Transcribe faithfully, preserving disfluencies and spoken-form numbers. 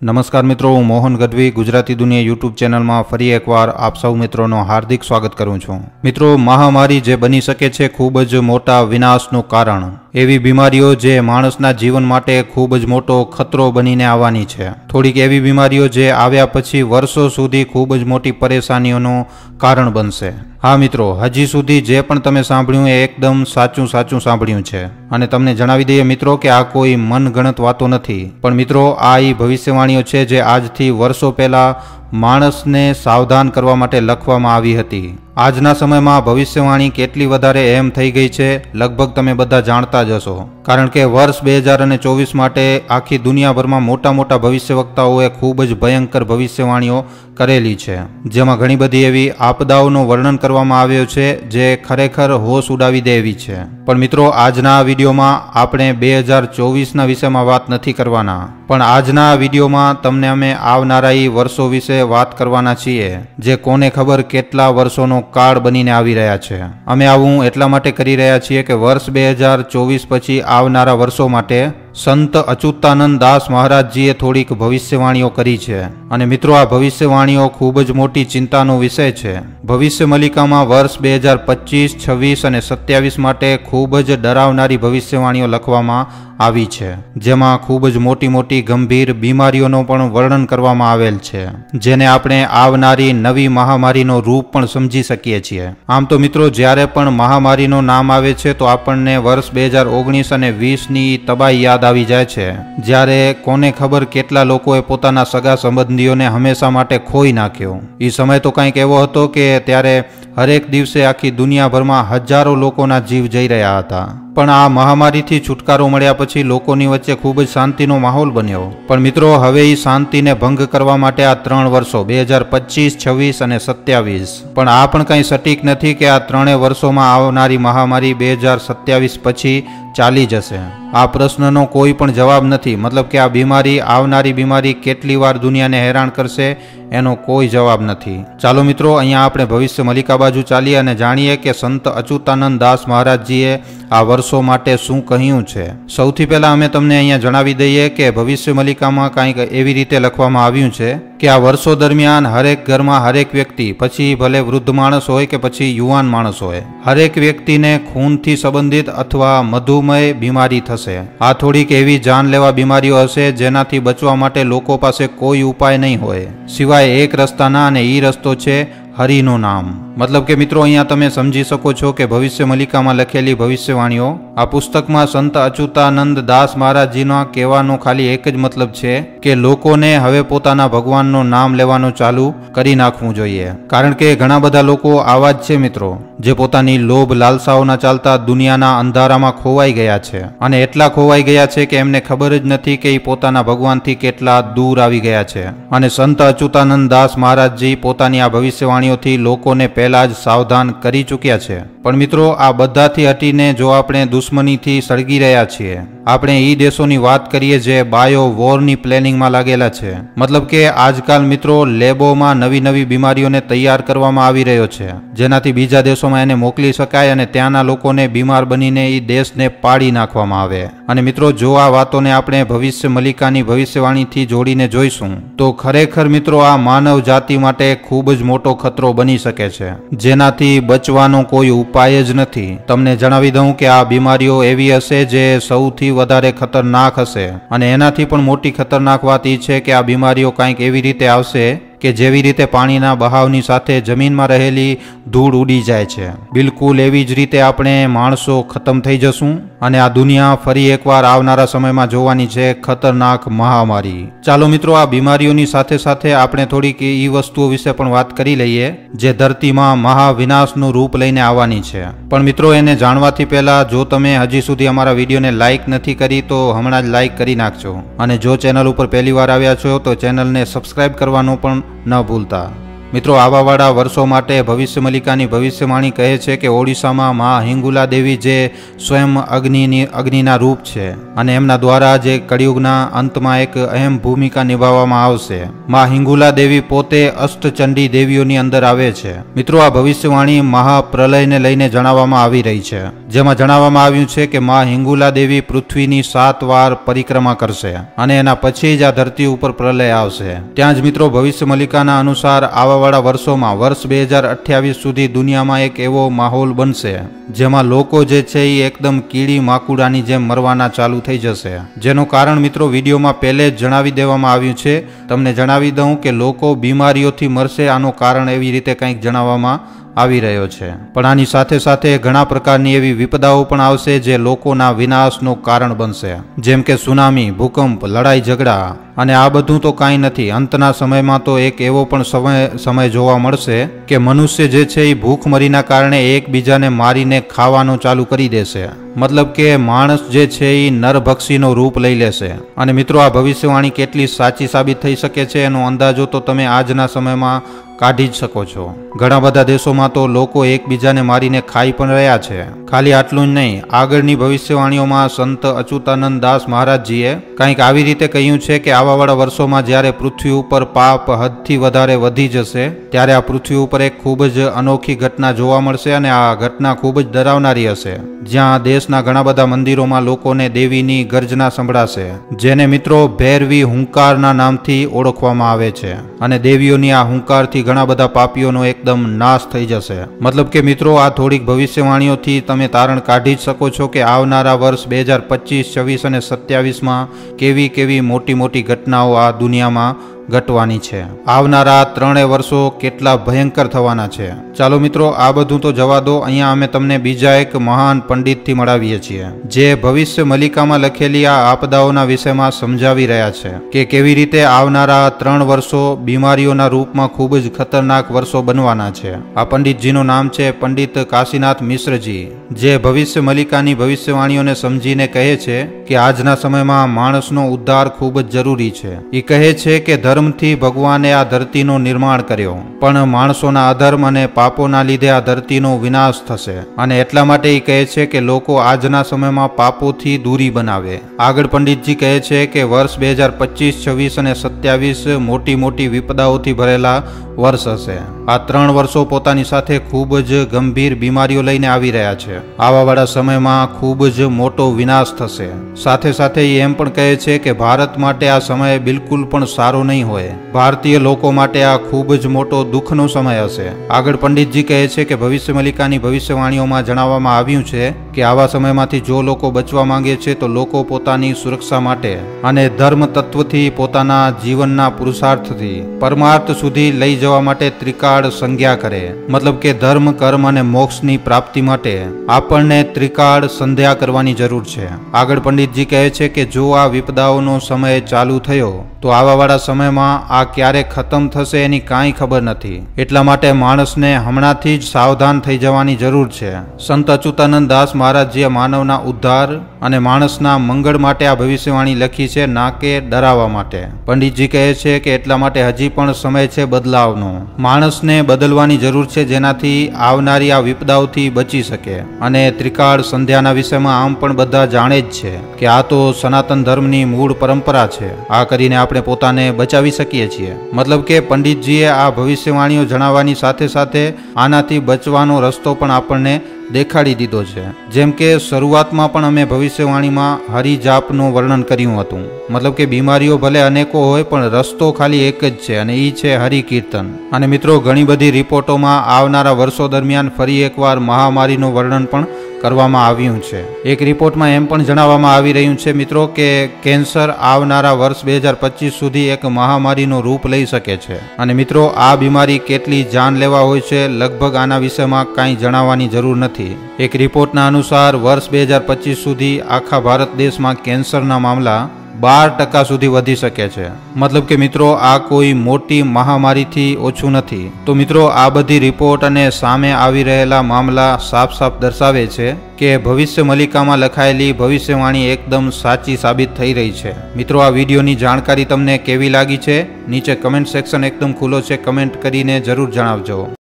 नमस्कार मित्रों, हूँ मोहन गढ़वी गुजराती दुनिया यूट्यूब चैनल में फरी एक वार आप सौ मित्रों नो हार्दिक स्वागत करूँ छूँ। मित्रों, महामारी जे बनी सके छे खूब ज मोटा विनाशनु कारण एवी बीमारीओ जे माणसना जीवन माटे खूब ज मोटो खतरो बनीने आववानी छे। थोड़ीक एवी बीमारीओ जे आव्या पछी वर्षो सुधी खूब ज मोटी परेशानीओनुं कारण बनशे। हाँ मित्रों, हजी सुधी जे पण तमे सांभळ्युं ए एकदम साचुं साचुं सांभळ्युं छे अने तमने जणावी दઈએ मित्रों के आ कोई मनगणत वातो नथी, पण मित्रों आ ई भविष्यवाणीओ छे जे आजथी वर्षो पहेला माणसने सावधान करवा माटे लखवामां आवी हती। आजना समय में भविष्यवाणी केटली वधारे एम थई गई छे लगभग तमे बधा जाणता ज हशो, कारण के वर्ष बे हज़ार चौवीस माटे आखी दुनियाभर में मोटा मोटा भविष्यवक्ताओए खूब ज भयंकर भविष्यवाणीओ करेली छे, जेमां घणी बधी एवी आपदाओनुं वर्णन करवामां आव्युं छे जे खरेखर होश उडावी दे एवी छे। पण मित्रों, आजना विडियोमां आपणे बे हज़ार चौवीस ना विषयमां वात नथी करवाना, पण आजना विडियोमां तमने अमे आवनारा ई वर्षो विषे वात करवाना छीए जे कोने खबर केटला वर्षोनो काळ बनीने आवी रह्या छे। अमे आवुं एटला माटे करी रह्या छीए के वर्ष बे हज़ार चौवीस पछी आवनारा वर्षो माटे संत अच्युतानंद दास महाराज जीए थोड़ीक भविष्यवाणीओ करी छे अने मित्रों आ भविष्यवाणीओ खूब ज मोटी चिंतानो विषय छे। भविष्य मलिकामां वर्ष बे हज़ार पच्चीस छवीस अने सत्यावीस माटे खूब ज डरावनारी भविष्यवाणीओ लखवामां आवी छे, जेमां खूब ज मोटी मोटी गंभीर बीमारीओनो पण वर्णन करवामां आवेल छे, जेने आपणे आवनारी नवी महामारीनो रूप पण समजी सकीए छीए। आम तो मित्रों, ज्यारे पण महामारीनो नाम आवे छे तो आपणने वर्ष बे हज़ार ओगनीस अने वीस नी तबाही याद આવી જાય છે, જ્યારે કોને ખબર કેટલા લોકોએ પોતાના સગા સંબંધીઓને હંમેશા માટે ખોઈ નાખ્યો। એ સમય તો કંઈક એવો હતો કે ત્યારે હરેક દિવસે આખી દુનિયાભરમાં હજારો લોકોના જીવ જઈ રહ્યા હતા। પણ આ મહામારીથી છુટકારો મળ્યા પછી લોકોની વચ્ચે ખૂબ જ શાંતિનો માહોલ બન્યો। પણ મિત્રો, હવે એ શાંતિને ભંગ કરવા માટે આ ત્રણ વર્ષો બે હજાર પચીસ છવ્વીસ અને સત્યાવીસ પણ આ પણ કંઈ સટીક નથી કે આ ત્રણેય વર્ષોમાં આવનારી મહામારી બે હજાર સત્યાવીસ પછી ચાલી જશે। આ પ્રશ્નનો કોઈ પણ જવાબ નથી, મતલબ કે આ બીમારી આવનારી બીમારી કેટલી વાર દુનિયાને હેરાન કરશે એનો કોઈ જવાબ નથી। ચાલો મિત્રો, અહીંયા આપણે ભવિષ્ય મલિકા બાજુ ચાલીએ અને જાણીએ કે સંત અચ્યુતાનંદ દાસ મહારાજજીએ આ વર્ષો માટે શું કહ્યું છે। સૌથી પહેલા અમે તમને અહીંયા જણાવી દઈએ કે ભવિષ્ય મલિકામાં કંઈક એવી રીતે લખવામાં આવ્યું છે કે આ વર્ષો દરમિયાન હરેક ઘરમાં હરેક વ્યક્તિ, પછી ભલે વૃદ્ધ માણસ હોય કે પછી યુવાન માણસ હોય, હરેક વ્યક્તિને ખૂનથી સંબંધિત અથવા મધુમેહ બીમારી થશે। આ થોડીક એવી જાનલેવા બીમારીઓ હશે જેનાથી બચવા માટે લોકો પાસે કોઈ ઉપાય નહીં હોય સિવાય એક રસ્તાના, અને એ રસ્તો છે હરિનું નામ। मतलब के मित्रों, अहींया तमे समझी सको छो के भविष्य मलिका में लखेली भविष्यवाणीओ आ पुस्तक में संत अच्युतानंद दास महाराज जी ना कहेवानो खाली एक ज मतलब छे के लोकोने हवे पोताना भगवाननो नाम लेवानो चालू करी नाखवुं जोईए, कारण के घणा बधा लोको आवा ज छे मित्रों जे पोतानी लोभ लालसाओना चालता दुनियाना अंधारामां खोवाई गया छे अने एटला खोवाई गया छे के एमने खबर ज नथी के ई पोताना भगवानथी केटला दूर आवी गया छे। अने संत अच्युतानंद दास महाराज जी पोतानी आ भविष्यवाणीओथी लोकोने पहला ज सावधान करी चूक्या छे। पण मित्रों, आ बधाथी हटीने जो आपणे दुश्मनीथी सळगी रह्या छीए, आपणे ई देशोनी वात करीए जे बायो वोरनी प्लेनिंग में लागेला छे, मतलब के आजकाल मित्रों लेबोमां नवी नवी बीमारीओने तैयार करवामां आवी रह्यो छे, जेनाथी बीजा देशोमां एने मोकली शकाय अने त्याना लोकोने बीमार बनीने ई देशने पाड़ी नाखवामां आवे। अने मित्रों, जो आ वातोने आपणे भविष्य मलिकानी भविष्यवाणीथी जोड़ीने जोईशुं तो खरेखर मित्रों आ मानव जाति माटे खूब ज मोटो खतरो बनी शके छे, जेनाथी बचवानो कोई उपाय ज नथी। तमने जणावी दऊं के आ बीमारीओ एवी हशे जे सौथी વધારે ખતરનાક હશે, અને એનાથી પણ મોટી ખતરનાક વાત એ છે કે આ બીમારીઓ કંઈક એવી રીતે આવશે કે જેવી રીતે પાણીના બહાવની સાથે જમીનમાં રહેલી ધૂળ ઉડી જાય છે, બિલકુલ એવી જ રીતે આપણે માણસો ખતમ થઈ જશું અને આ દુનિયા ફરી એકવાર આવનારા સમયમાં જોવાની છે ખતરનાક મહામારી। ચાલો મિત્રો, આ બીમારીઓની સાથે સાથે આપણે થોડીક એ વસ્તુઓ વિશે પણ વાત કરી લઈએ જે ધરતીમાં મહાવિનાશનું રૂપ લઈને આવવાની છે। પણ મિત્રો, એને જાણવાથી પહેલા જો તમે હજી સુધી અમારા વિડીયોને લાઇક નથી કરી તો હમણાં જ લાઇક કરી નાખજો, અને જો ચેનલ ઉપર પહેલી વાર આવ્યા છો તો ચેનલને સબસ્ક્રાઇબ કરવાનું પણ न भूलता। मित्रों, आवावाड़ा वर्षों माटे भविष्य मलिकानी भविष्यवाणी कहे छे के ओडिशामां मां हिंगुला देवी जे स्वयं अग्निनी अग्निना रूप छे अने एमना द्वारा जे कलियुगना अंतमां एक अहम भूमिका निभाववामां आवशे। मां हिंगुला देवी पोते अष्टचंडी देवीओनी अंदर आवे छे। मित्रों, आ भविष्यवाणी महाप्रलयने लईने जणाववामां आवी रही छे, જેમાં જણાવવામાં આવ્યું છે કે માં હિંગુલા દેવી પૃથ્વીની સાત વાર પરિક્રમા કરશે અને એના પછી જ આ ધરતી ઉપર પ્રલય આવશે. ત્યાં જ મિત્રો ભવિષ્ય મલિકાના અનુસાર આવાવાળા વર્ષોમાં વર્ષ બે હજાર અઠ્યાવીસ સુધી દુનિયામાં એક એવો માહોલ બનશે જેમાં લોકો જે છે એ એકદમ કીડી માકુડાની જેમ મરવાના ચાલુ થઈ જશે. જેનું કારણ મિત્રો વિડીયોમાં પહેલે જ જણાવી દેવામાં આવ્યું છે. તમને જણાવી દઉં કે લોકો બીમારીઓથી મરશે, આનું કારણ એવી રીતે કંઈક જણાવવામાં આવી રહ્યો છે. પણ આની સાથે સાથે ઘણા પ્રકારની એવી વિપદાઓ પણ આવશે જે લોકોના વિનાશનું કારણ બનશે, જેમ કે સુનામી, ભૂકંપ, લડાઈ ઝઘડા. અને આ બધું તો કાંઈ નથી. અંતના સમયમાં તો એક એવો પણ સમય સમય જોવા મળશે કે મનુષ્ય જે છે એ ભૂખમરીના કારણે એકબીજાને મારીને ખાવાનું ચાલુ કરી દેશે. મતલબ કે માણસ જે છે એ નરભક્ષીનો રૂપ લઈ લેશે. અને મિત્રો આ ભવિષ્યવાણી કેટલી સાચી સાબિત થઈ શકે છે એનો અંદાજો તો તમે આજના સમયમાં કાઢી જ શકો છો. ઘણા બધા દેશોમાં તો લોકો એકબીજાને મારીને ખાઈ પણ રહ્યા છે. ખાલી આટલું જ નહીં, આગળની ભવિષ્યવાણીઓમાં સંત અચ્યુતાનંદ દાસ મહારાજજીએ કંઈક આવી રીતે કહ્યું છે કે આવાવાળા વર્ષોમાં જ્યારે પૃથ્વી ઉપર પાપ હદથી વધારે વધી જશે ત્યારે આ પૃથ્વી ઉપર એક ખૂબ જ અનોખી ઘટના જોવા મળશે અને આ ઘટના ખૂબ જ ડરાવનારી હશે. જ્યાં દેશના ઘણા બધા મંદિરોમાં લોકોને દેવીની ગર્જના સંભળાશે, જેને મિત્રો ભૈરવી હુંકારના નામથી ઓળખવામાં આવે છે. અને દેવીઓની આ હુંકારથી ઘણા બધા પાપીઓનો એકદમ નાશ થઈ જશે. મતલબ કે મિત્રો આ થોડીક ભવિષ્યવાણીઓથી તમે તારણ કાઢી જ શકો છો કે આવનારા વર્ષ બે હજાર પચીસ, છવ્વીસ અને સત્યાવીસમાં કેવી કેવી મોટી મોટી ઘટનાઓ આ દુનિયામાં ઘટવાની છે. આવનારા ત્રણેય વર્ષો કેટલા ભયંકર થવાના છે. ચાલો મિત્રો આ બધું તો જવા દો. અહીંયા અમે તમને બીજા એક મહાન પંડિતથી મળાવીએ છીએ જે ભવિષ્ય મલિકામાં લખેલી આ આપદાઓના વિષયમાં સમજાવી રહ્યા છે કે કેવી રીતે આવનારા ત્રણ વર્ષો બીમારીઓના રૂપમાં ખૂબ જ ખતરનાક વર્ષો બનવાના છે. આ પંડિતજીનું નામ છે પંડિત કાશીનાથ મિશ્રજી, જે ભવિષ્ય મલિકાની ભવિષ્યવાણીઓને સમજીને કહે છે કે આજના સમયમાં માણસનો ઉદ્ધાર ખૂબ જ જરૂરી છે. એ કહે છે કે ધર્મથી ભગવાને આ ધરતીનો નિર્માણ કર્યો, પણ માણસોના અધર્મ અને પાપોના લીધે આ ધરતીનો વિનાશ થશે. અને એટલા માટે એ કહે છે કે લોકો આજના સમયમાં પાપોથી દૂરી બનાવે. આગળ પંડિતજી કહે છે કે વર્ષ બે હજાર પચીસ, છવ્વીસ અને સત્યાવીસ મોટી મોટી વિપદાઓથી ભરેલા વર્ષ હશે. આ ત્રણ વર્ષો પોતાની સાથે ખૂબ જ ગંભીર બીમારીઓ લઈને આવી રહ્યા છે. આવાવાળા સમયમાં ખૂબ જ મોટો વિનાશ થશે. સાથે સાથે એ એમ પણ કહે છે કે ભારત માટે આ સમય બિલકુલ પણ સારો નહીં હોય. ભારતીય લોકો માટે આ ખૂબ જ મોટો દુઃખનો સમય હશે. આગળ પંડિતજી કહે છે કે ભવિષ્ય મલિકાની ભવિષ્યવાણીઓમાં જણાવવામાં આવ્યું છે કે આવા સમયમાંથી જો લોકો બચવા માંગે છે તો લોકો પોતાની સુરક્ષા માટે અને ધર્મ તત્વથી પોતાના જીવનના પુરુષાર્થથી પરમાર્થ સુધી લઈ જવા માટે ત્રિકાળ સંજ્ઞા કરે. મતલબ કે ધર્મ, કર્મ અને મોક્ષની પ્રાપ્તિ માટે આપણને ત્રિકાળ સંધ્યા કરવાની જરૂર છે. આગળ પંડિતજી કહે છે કે જો આ વિપદાઓનો સમય ચાલુ થયો તો આવાવાળા સમયમાં આ ક્યારે ખતમ થશે એની કાંઈ ખબર નથી. એટલા માટે માણસને હમણાંથી જ સાવધાન થઈ જવાની જરૂર છે. સંત અચ્યુતાનંદ દાસ મહારાજજીએ માનવના ઉદ્ધાર અને માણસના મંગળ માટે આ ભવિષ્યવાણી લખી છે, ના કે ડરાવવા માટે. પંડિતજી કહે છે કે એટલા માટે હજી પણ સમય છે બદલાવનો. માણસને બદલવાની જરૂર છે જેનાથી આવનારી આ વિપદાઓથી બચી શકે. અને ત્રિકાળ સંધ્યાના વિષયમાં આમ પણ બધા જાણે જ છે કે આ તો સનાતન ધર્મની મૂળ પરંપરા છે. આ કરીને આપણે પોતાને બચાવી શકીએ છીએ. મતલબ કે પંડિતજીએ આ ભવિષ્યવાણીઓ જણાવવાની સાથે સાથે આનાથી બચવાનો રસ્તો પણ આપણને દેખાડી દીધો છે. જેમ કે શરૂઆતમાં પણ અમે ભવિષ્યવાણીમાં હરિજાપનું વર્ણન કર્યું હતું. મતલબ કે બીમારીઓ ભલે અનેકો હોય પણ રસ્તો ખાલી એક જ છે અને એ છે હરિકીર્તન. અને મિત્રો ઘણી બધી રિપોર્ટોમાં આવનારા વર્ષો દરમિયાન ફરી એકવાર મહામારીનું વર્ણન પણ કરવામાં આવ્યું છે. એક રિપોર્ટમાં એમ પણ જણાવવામાં આવી રહ્યું છે મિત્રો કે કેન્સર આવનારા વર્ષ બે હજાર પચીસ સુધી એક મહામારીનું રૂપ લઈ શકે છે. અને મિત્રો આ બીમારી કેટલી જાનલેવા હોય છે લગભગ આના વિષયમાં કાંઈ જણાવવાની જરૂર નથી. એક રિપોર્ટના અનુસાર વર્ષ બે હજાર પચીસ સુધી આખા ભારત દેશમાં કેન્સરના મામલા બાર ટકા સુધી વધી શકે છે. મતલબ કે મિત્રો આ કોઈ મોટી મહામારીથી ઓછું નથી. તો મિત્રો આ બધી રિપોર્ટ અને સામે આવી રહેલા મામલા સાફ સાફ દર્શાવે છે કે ભવિષ્ય મલિકામાં લખાયેલી ભવિષ્યવાણી એકદમ સાચી સાબિત થઈ રહી છે. મિત્રો આ વિડીયોની જાણકારી તમને કેવી લાગી છે નીચે કમેન્ટ સેક્શન એકદમ ખુલ્લો છે, કમેન્ટ કરીને જરૂર જણાવજો.